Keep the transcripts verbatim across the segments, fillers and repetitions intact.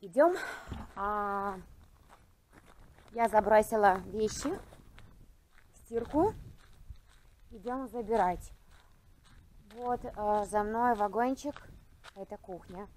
Идем. А, я забросила вещи в стирку. Идем забирать. Вот а, за мной вагончик. Это кухня.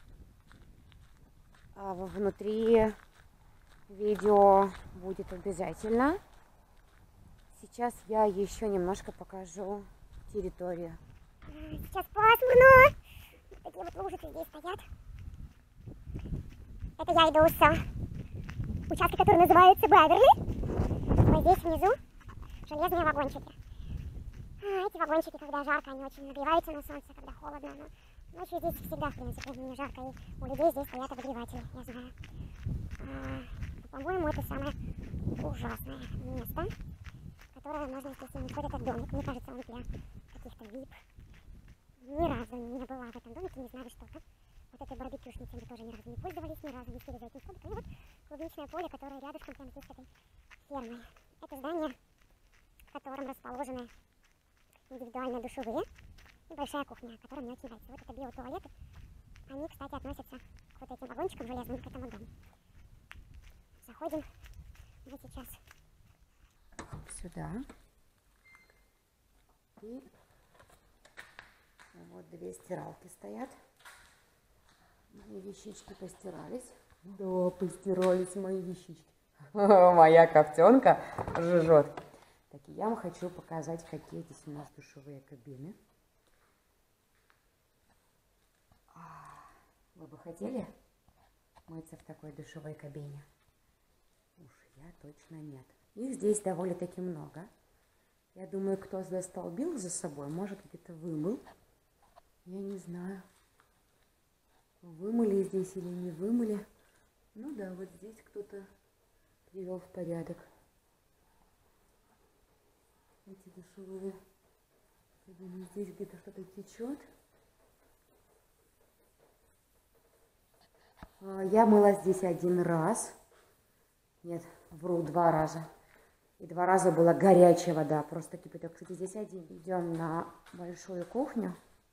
А, внутри видео будет обязательно. Сейчас я еще немножко покажу территорию. Сейчас пасмурно. Такие вот лужицы здесь стоят. Это я иду с участка, который называется Беверли. Вот здесь внизу железные вагончики. А, эти вагончики, когда жарко, они очень нагреваются на солнце, когда холодно. Но ночью здесь всегда, в принципе, не жарко. И у людей здесь стоят обогреватели, я знаю. А, по-моему, это самое ужасное место, которое можно здесь иметь. Вот этот домик, мне кажется, он для каких-то вип. Ни разу не была в этом домике, не знаю, что это. Вот этой барбекюшницей мы тоже ни разу не пользовались, ни разу не сели за этим столиком. И вот клубничное поле, которое рядышком прямо здесь с этой фермой. Это здание, в котором расположены индивидуальные душевые и большая кухня, которая мне очень нравится. Вот это биотуалеты. Они, кстати, относятся к вот этим вагончикам железным, к этому дому. Заходим мы сейчас Сюда. И вот две стиралки стоят. Мои вещички постирались. Да, постирались мои вещички. Моя кофтенка жжет. Так, я вам хочу показать, какие здесь у нас душевые кабины. Вы бы хотели мыться в такой душевой кабине? Уж я точно нет. Их здесь довольно-таки много. Я думаю, кто застолбил за собой, может, где-то вымыл. Я не знаю, вымыли здесь или не вымыли. Ну да, вот здесь кто-то привел в порядок эти душевые кабины. Здесь где-то что-то течет. Я мыла здесь один раз. Нет, вру, два раза. И два раза была горячая вода, просто кипяток. Кстати, здесь один. Идем на большую кухню.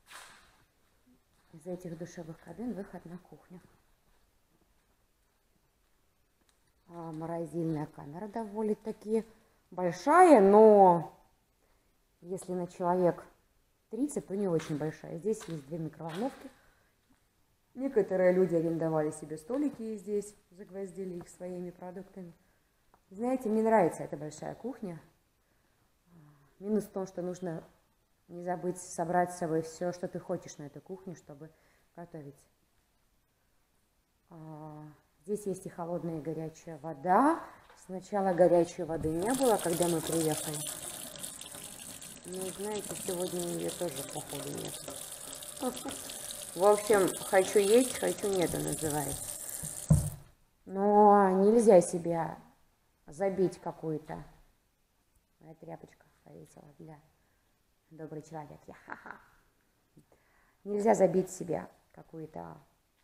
Из этих душевых кабин выход на кухню. А, морозильная камера довольно-таки большая, но если на человек тридцать, то не очень большая. Здесь есть две микроволновки. Некоторые люди арендовали себе столики и здесь загвоздили их своими продуктами. Знаете, мне нравится эта большая кухня. Минус в том, что нужно не забыть собрать с собой все, что ты хочешь на эту кухню, чтобы готовить. Здесь есть и холодная, и горячая вода. Сначала горячей воды не было, когда мы приехали. Но, знаете, сегодня ее тоже, походу, нет. В общем, хочу есть, хочу нету, называется. Но нельзя себя забить какую-то. Моя тряпочка повесила для добрый человек. Я ха-ха. Нельзя забить себя какую-то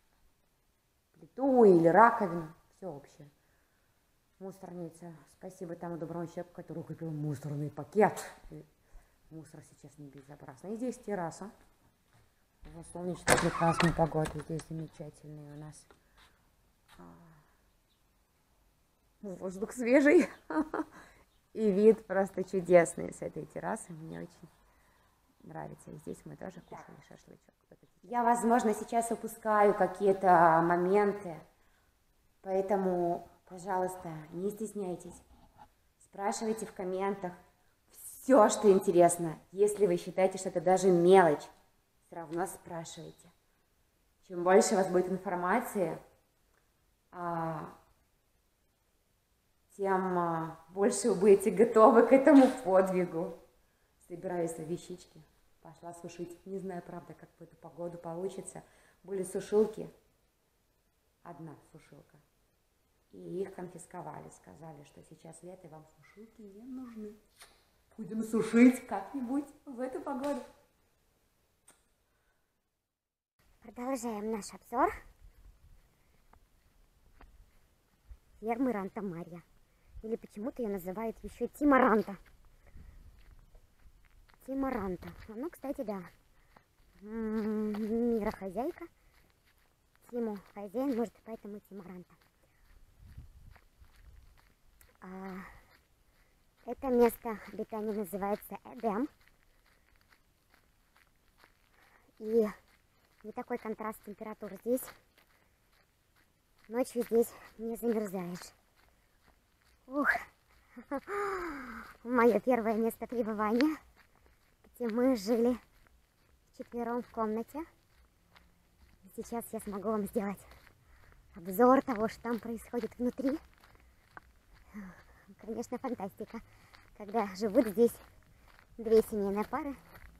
плиту или раковину. Все общее. Мусорница. Спасибо тому доброму человеку, который купил мусорный пакет. И мусор сейчас не безобразно. И здесь терраса. Солнечная прекрасная погода. Здесь замечательный у нас. Воздух свежий. И вид просто чудесный с этой террасы. Мне очень нравится. И здесь мы тоже кушали шашлычок. Я, возможно, сейчас упускаю какие-то моменты. Поэтому, пожалуйста, не стесняйтесь. Спрашивайте в комментах все, что интересно. Если вы считаете, что это даже мелочь, все равно спрашивайте. Чем больше у вас будет информации, тем больше вы будете готовы к этому подвигу. Собираю свои вещички. Пошла сушить. Не знаю, правда, как в эту погоду получится. Были сушилки. Одна сушилка. И их конфисковали. Сказали, что сейчас лето, и вам сушилки не нужны. Будем сушить как-нибудь в эту погоду. продолжаем наш обзор фермы Ранта-Марья. Или почему-то ее называют еще Тимаранта. Тимаранта. Ну, кстати, да. Мирохозяйка Тиму хозяин, может, поэтому Тима Ранта. А, это место обитания называется Эдем. И не такой контраст температур здесь. Ночью здесь не замерзаешь. Ух, мое первое место пребывания, где мы жили вчетвером в комнате. И сейчас я смогу вам сделать обзор того, что там происходит внутри. Конечно, фантастика, когда живут здесь две семейные пары.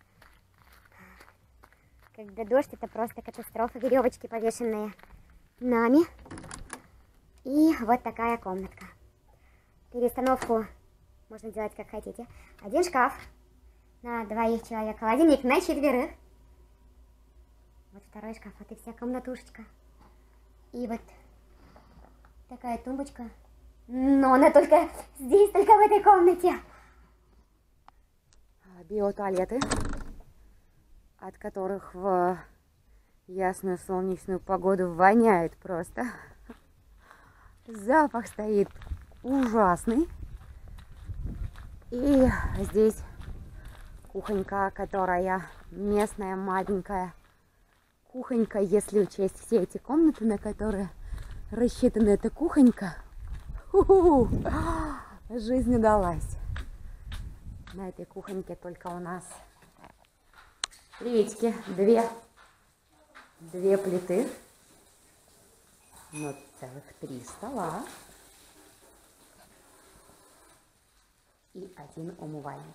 Когда дождь, это просто катастрофа. Веревочки, повешенные нами. И вот такая комнатка. Перестановку можно делать как хотите. Один шкаф на двоих человек. Холодильник на четверых. Вот второй шкаф. Вот и вся комнатушечка. И вот такая тумбочка. Но она только здесь, только в этой комнате. Биотуалеты, от которых в ясную солнечную погоду воняет просто. Запах стоит ужасный. И здесь кухонька, которая местная, маленькая кухонька, если учесть все эти комнаты, на которые рассчитана эта кухонька. Ху-ху-ху. Жизнь удалась. На этой кухоньке только у нас, приветики, две, две плиты, ну, целых три стола и один умывальник.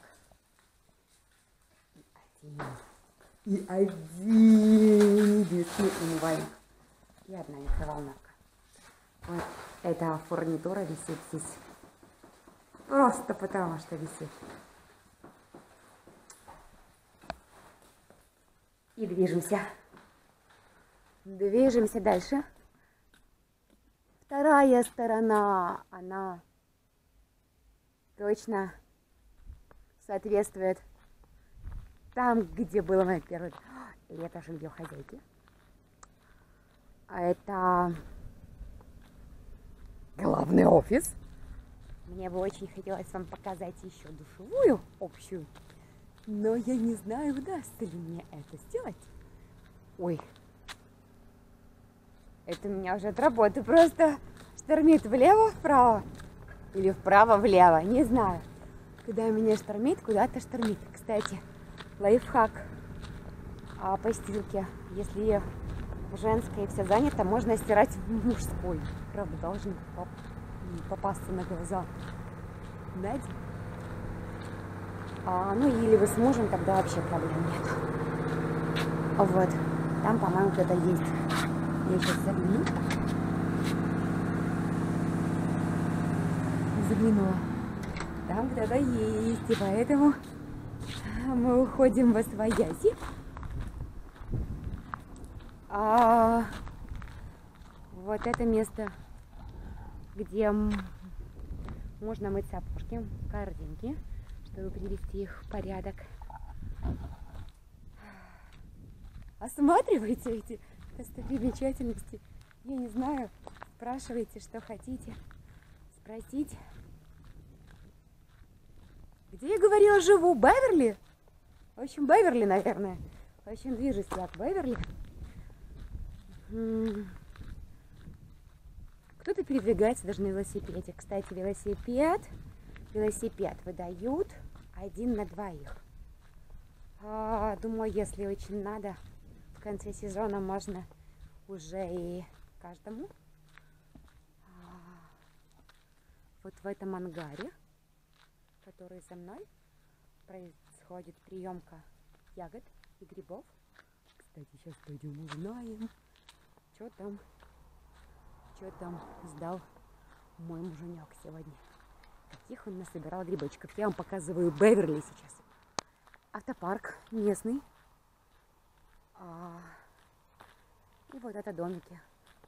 И один, и один единственный умывальник. И одна микроволновка. Вот эта фурнитура висит здесь просто потому, что висит. И движемся. Движемся дальше. Вторая сторона, она точно соответствует там, где было мое первое. И это жилье хозяйки. А это главный офис. Мне бы очень хотелось вам показать еще душевую общую. Но я не знаю, удастся ли мне это сделать. Ой. Это меня уже от работы просто штормит влево-вправо. Или вправо-влево, не знаю. Когда меня штормит, куда-то штормит. Кстати, лайфхак о постилке. Если женская и все занято, можно стирать в мужской. Правда, должны попасться на глаза. Знаете? А, ну или вы с мужем, тогда вообще проблем нет. Вот. Там, по-моему, кто-то есть. Я сейчас загляну. Заглянула. Там кто-то есть. И поэтому мы уходим во свояси. А вот это место, где можно мыть сапожки, корзинки, чтобы привести их в порядок. Осматривайте эти достопримечательности. Я не знаю, спрашивайте, что хотите спросить. Где я говорила, живу? Беверли? В общем, Беверли, наверное. В общем, движусь я к Беверли. Кто-то передвигается даже на велосипеде. Кстати, велосипед, велосипед выдают один на двоих. А, думаю, если очень надо, в конце сезона можно уже и каждому. А, вот в этом ангаре, который за мной, происходит приемка ягод и грибов. Кстати, сейчас пойдем узнаем, что там, что там сдал мой муженек сегодня. Каких он насобирал грибочков. Я вам показываю Беверли сейчас. Автопарк местный. А, и вот это домики.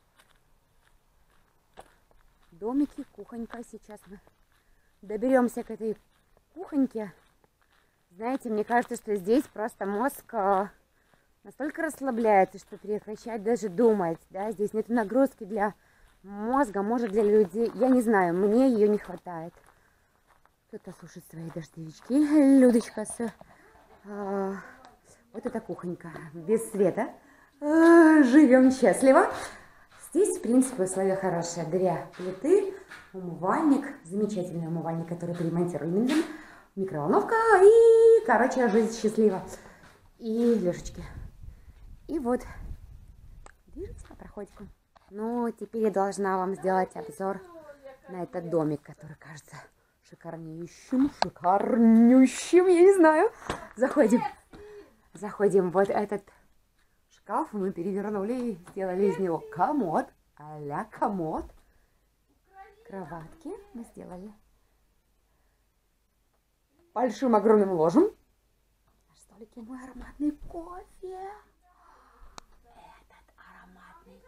Домики, кухонька. Сейчас мы доберемся к этой кухоньке. Знаете, мне кажется, что здесь просто мозг а, настолько расслабляется, что прекращать даже думать, да, здесь нет нагрузки для мозга, может для людей, я не знаю, мне ее не хватает. Кто-то сушит свои дождевички, Людочка с... А, вот эта кухонька, без света, а, живем счастливо. Здесь, в принципе, условия хорошие, две плиты, умывальник, замечательный умывальник, который перемонтировали, микроволновка и, короче, жизнь счастлива. И лёжечки. И вот, движемся по проходику. Ну, теперь я должна вам сделать обзор на этот домик, который кажется шикарнющим, шикарнющим, я не знаю. Заходим, заходим, вот этот шкаф мы перевернули и сделали из него комод, а-ля комод. Кроватки мы сделали большим огромным ложем. На столике мой ароматный кофе. Этот ароматный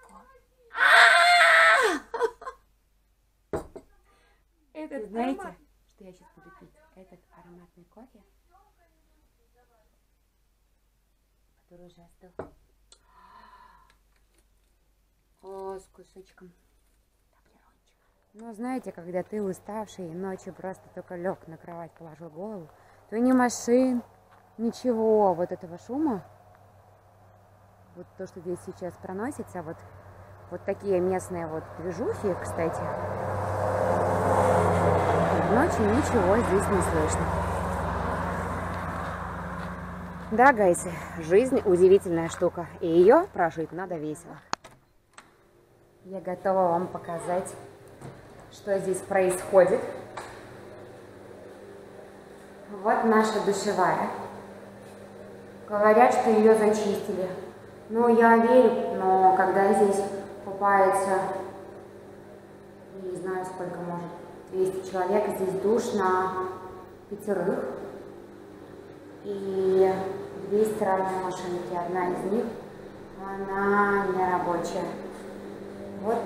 кофе. Этот, знаете, что я сейчас буду пить? Этот ароматный кофе, который уже остыл. О, с кусочком. Ну, знаете, когда ты уставший, ночью просто только лег на кровать, положил голову, то ни машин, ничего, вот этого шума, вот то, что здесь сейчас проносится, вот, вот такие местные вот движухи, кстати, ночью ничего здесь не слышно. Да, гайсы, жизнь удивительная штука, и ее прожить надо весело. Я готова вам показать, что здесь происходит. Вот наша душевая. Говорят, что ее зачистили. Ну, я верю, но когда здесь купается, не знаю сколько, может, двести человек, здесь душ на пятерых. И две стиральные машинки. Одна из них, она не рабочая. Вот.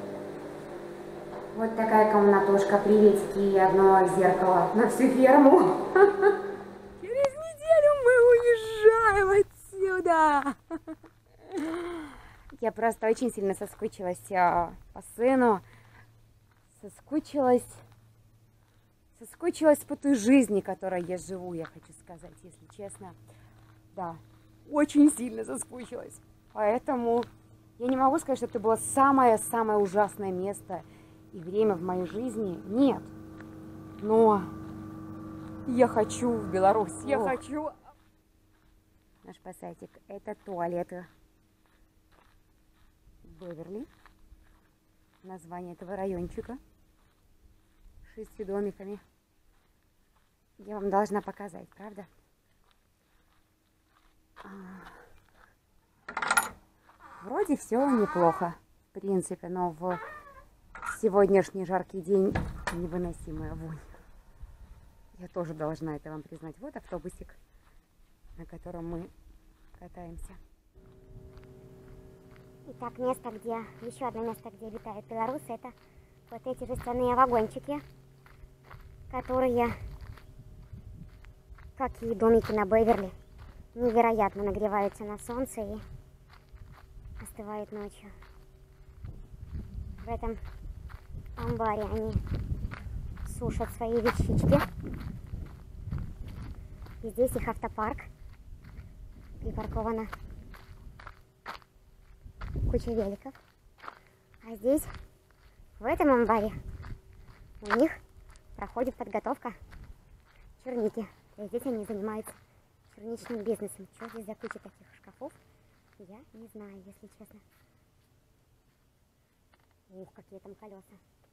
Вот такая комнатушка, приветики и одно зеркало на всю ферму. Через неделю мы уезжаем отсюда. Я просто очень сильно соскучилась по сыну. Соскучилась. Соскучилась по той жизни, которой я живу, я хочу сказать, если честно. Да, очень сильно соскучилась. Поэтому я не могу сказать, что это было самое-самое ужасное место и время в моей жизни. Нет. Но я хочу в Беларусь. Я Ох. хочу. Наш пассатик. Это туалеты Беверли. Название этого райончика. Шестью домиками. Я вам должна показать, правда? Вроде все неплохо, в принципе, но в сегодняшний жаркий день невыносимая вонь. Я тоже должна это вам признать. Вот автобусик, на котором мы катаемся. Итак, место, где, еще одно место, где обитают белорусы, это вот эти жестяные вагончики, которые, как и домики на Беверли, невероятно нагреваются на солнце и остывают ночью. В этом амбаре они сушат свои вещички. И здесь их автопарк. Припаркована куча великов. А здесь, в этом амбаре, у них проходит подготовка черники. И здесь они занимаются черничным бизнесом. Что здесь за куча таких шкафов, я не знаю, если честно. Ух, какие там колеса.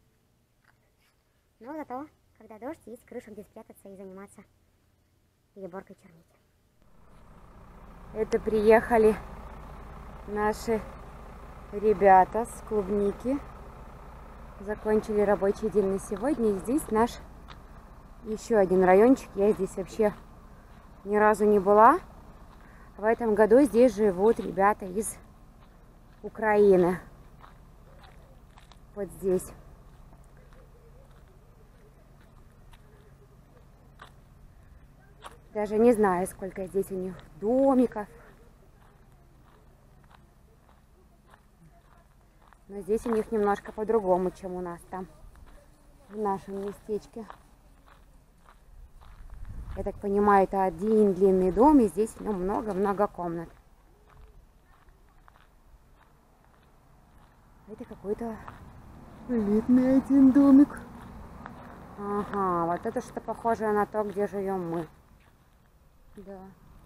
Но зато, когда дождь, есть крыша, где спрятаться и заниматься переборкой черники. Это приехали наши ребята с клубники. Закончили рабочий день на сегодня. И здесь наш еще один райончик. Я здесь вообще ни разу не была. В этом году здесь живут ребята из Украины. Вот здесь. Даже не знаю, сколько здесь у них домиков. Но здесь у них немножко по-другому, чем у нас там, в нашем местечке. Я так понимаю, это один длинный дом, и здесь в нем много-много комнат. Это какой-то элитный один домик. Ага, вот это что-то похожее на то, где живем мы. Да.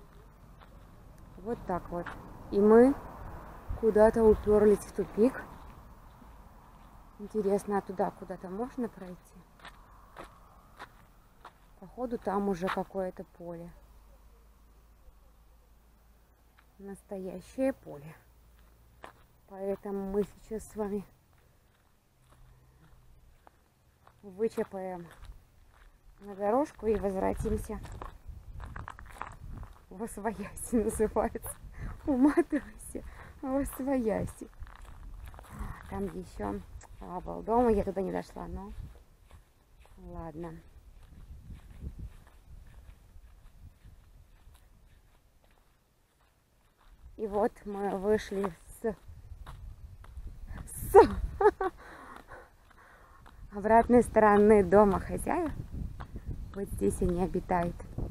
Вот так вот. И мы куда-то уперлись в тупик. Интересно, а туда куда-то можно пройти? Походу, там уже какое-то поле. Настоящее поле. Поэтому мы сейчас с вами вычерпаем на дорожку и возвратимся. Восвояси называется. Уматывайся. Восвояси. Там еще был дом, я туда не дошла, но ладно. И вот мы вышли с, с обратной стороны дома хозяев. Вот здесь они обитают.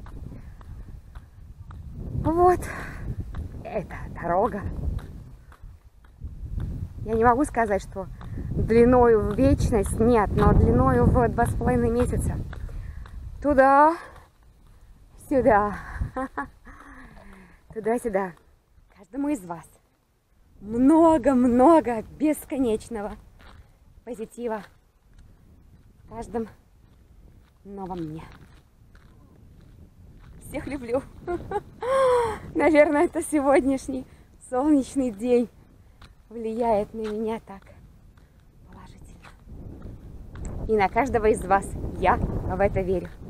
Вот это дорога. Я не могу сказать, что длиною в вечность, нет, но длиною в два с половиной месяца. Туда, сюда, туда-сюда. Каждому из вас много-много бесконечного позитива в каждом новом дне. Всех люблю. Наверное, это сегодняшний солнечный день влияет на меня так положительно. И на каждого из вас я в это верю.